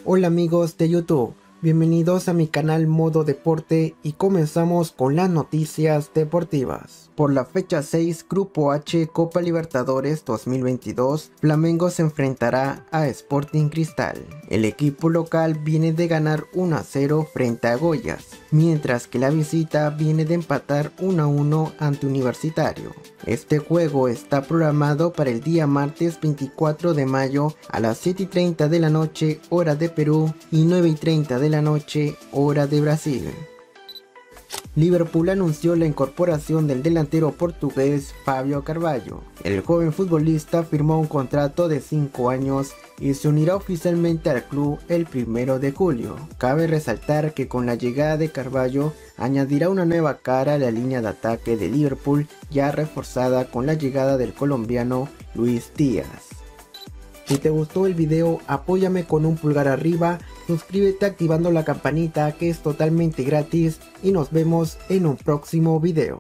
Hola amigos de YouTube, bienvenidos a mi canal Modo Deporte y comenzamos con las noticias deportivas. Por la fecha 6, Grupo H, Copa Libertadores 2022, Flamengo se enfrentará a Sporting Cristal. El equipo local viene de ganar 1-0 frente a Goiás, mientras que la visita viene de empatar 1-1 ante Universitario. Este juego está programado para el día martes 24 de mayo a las 7:30 de la noche, hora de Perú, y 9:30 de la noche, hora de Brasil. Liverpool anunció la incorporación del delantero portugués Fábio Carvalho. El joven futbolista firmó un contrato de 5 años y se unirá oficialmente al club el 1 de julio. Cabe resaltar que con la llegada de Carvalho añadirá una nueva cara a la línea de ataque de Liverpool, ya reforzada con la llegada del colombiano Luis Díaz. Si te gustó el video, apóyame con un pulgar arriba, suscríbete activando la campanita que es totalmente gratis y nos vemos en un próximo video.